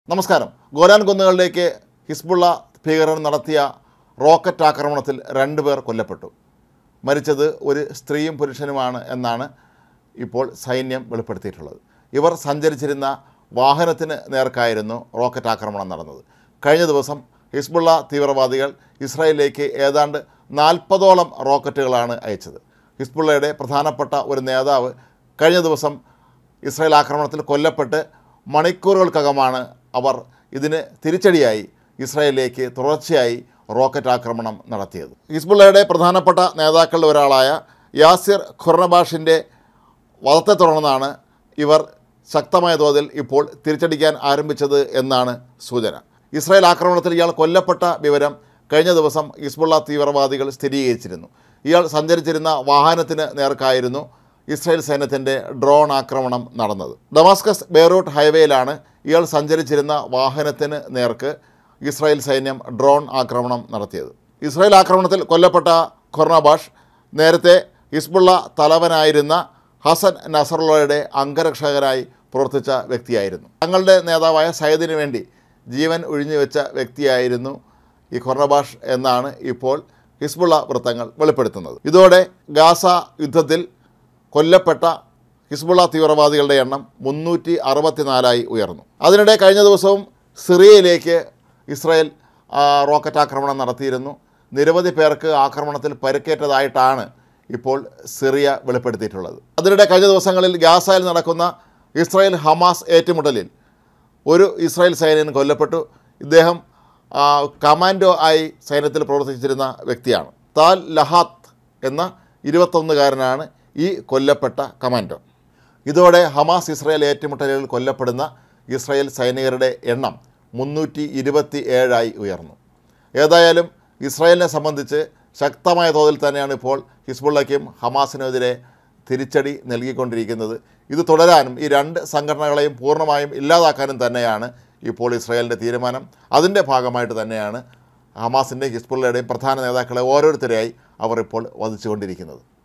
നമസ്കാരം. Golan കുന്നുകളിലേക്ക് Hezbollah ഭീകരർ നടത്തിയ റോക്കറ്റ് ആക്രമണത്തിൽ 2 പേർ കൊല്ലപ്പെട്ടു. മരിച്ചത് ഒരു സ്ത്രീയും പുരുഷനുമാണ് എന്നാണ് ഇപ്പോൾ സൈന്യം വെളിപ്പെടുത്തിയിട്ടുള്ളത്. ഇവർ സഞ്ചരിച്ചിരുന്ന വാഹനത്തിന് നേർക്കായിരുന്നു റോക്കറ്റ് ആക്രമണം നടന്നത്. കഴിഞ്ഞ ദിവസം ഹിസ്ബുള്ള തീവ്രവാദികൾ ഇസ്രായേലിലേക്ക് ഏതാണ്ട് 40ഓളം റോക്കറ്റുകളാണ് അയച്ചത്. ഹിസ്ബുള്ളയുടെ പ്രധാനപ്പെട്ട ഒരു നേതാവ് കഴിഞ്ഞ ദിവസം ഇസ്രായേൽ ആക്രമണത്തിൽ കൊല്ലപ്പെട്ട് മണിക്കൂറുകൾക്കകമാണ് അവർ ഇതിന് തിരിച്ചടിയായി ഇസ്രായേലിലേക്ക് തുടർച്ചയായി റോക്കറ്റ് ആക്രമണം നടത്തിയത്. ഹിസ്ബുള്ളയുടെ പ്രധാനപ്പെട്ട നേതാക്കളിൽ ഒരാളായ യാസിർ ഖുർണബാഷിൻ്റെ വധത്തെ തുടർന്നാണ് ഇവർ ശക്തമായ തോതിൽ ഇപ്പോൾ തിരിച്ചടിക്കാൻ ആരംഭിച്ചത് എന്നാണ് സൂചന. ഇസ്രായേൽ ആക്രമണത്തിൽ ഇയാൾ കൊല്ലപ്പെട്ട വിവരം കഴിഞ്ഞ ദിവസം ഹിസ്ബുള്ള തീവ്രവാദികൾ സ്ഥിരീകരിച്ചിരുന്നു. ഇയാൾ സഞ്ചരിച്ചിരുന്ന വാഹനത്തിന് നേർക്കായിരുന്നു ഇസ്രായേൽ സൈന്യത്തിൻ്റെ ഡ്രോൺ ആക്രമണം നടന്നത്. ഡമാസ്കസ് ബെയ്റൂട്ട് ഹൈവേയിലാണ് ഇയാൾ സഞ്ചരിച്ചിരുന്ന വാഹനത്തിന് നേർക്ക് ഇസ്രായേൽ സൈന്യം ഡ്രോൺ ആക്രമണം നടത്തിയത്. ഇസ്രായേൽ ആക്രമണത്തിൽ കൊല്ലപ്പെട്ട ഖുർണബാഷ് നേരത്തെ ഹിസ്ബുള്ള തലവനായിരുന്ന ഹസൻ നസറുള്ളയുടെ അംഗരക്ഷകനായി പ്രവർത്തിച്ച വ്യക്തിയായിരുന്നു. തങ്ങളുടെ നേതാവായ സയ്യിദിന് വേണ്ടി ജീവൻ ഒഴിഞ്ഞുവെച്ച വ്യക്തിയായിരുന്നു ഈ ഖുർണബാഷ് എന്നാണ് ഇപ്പോൾ ഹിസ്ബുള്ള വൃത്തങ്ങൾ വെളിപ്പെടുത്തുന്നത്. ഇതോടെ ഗാസ യുദ്ധത്തിൽ കൊല്ലപ്പെട്ട ഹിസ്ബുള്ള തീവ്രവാദികളുടെ എണ്ണം 364 ഉയർന്നു. അതിനിടെ കഴിഞ്ഞ ദിവസവും സിറിയയിലേക്ക് ഇസ്രായേൽ റോക്കറ്റ് ആക്രമണം നടത്തിയിരുന്നു. നിരവധി പേർക്ക് ആക്രമണത്തിൽ പരിക്കേറ്റതായിട്ടാണ് ഇപ്പോൾ സിറിയ വെളിപ്പെടുത്തിയിട്ടുള്ളത്. അതിനിടെ കഴിഞ്ഞ ദിവസങ്ങളിൽ ഗാസയിൽ നടക്കുന്ന ഇസ്രായേൽ ഹമാസ് ഏറ്റുമുട്ടലിൽ ഒരു ഇസ്രായേൽ സൈനികൻ കൊല്ലപ്പെട്ടു. ഇദ്ദേഹം കമാൻഡോ ആയി സൈന്യത്തിൽ പ്രവർത്തിച്ചിരുന്ന വ്യക്തിയാണ്. താൽ ലഹാത്ത് എന്ന 21കാരനാണ് ഈ കൊല്ലപ്പെട്ട കമാൻഡോ. ഇതോടെ ഹമാസ് ഇസ്രായേൽ ഏറ്റുമുട്ടലുകളിൽ കൊല്ലപ്പെടുന്ന ഇസ്രായേൽ സൈനികരുടെ എണ്ണം 327 ഉയർന്നു. ഏതായാലും ഇസ്രായേലിനെ സംബന്ധിച്ച് ശക്തമായ തോതിൽ തന്നെയാണ് ഇപ്പോൾ ഹിസ്ബുള്ളയ്ക്കും ഹമാസിനെതിരെ തിരിച്ചടി നൽകിക്കൊണ്ടിരിക്കുന്നത്. ഇത് തുടരാനും ഈ 2 സംഘടനകളെയും പൂർണ്ണമായും ഇല്ലാതാക്കാനും തന്നെയാണ് ഇപ്പോൾ ഇസ്രായേലിൻ്റെ തീരുമാനം. അതിൻ്റെ ഭാഗമായിട്ട് തന്നെയാണ് ഹമാസിൻ്റെയും ഹിസ്ബുള്ളയുടെയും പ്രധാന നേതാക്കളെ ഓരോരുത്തരെയായി അവർ ഇപ്പോൾ വധിച്ചുകൊണ്ടിരിക്കുന്നത്.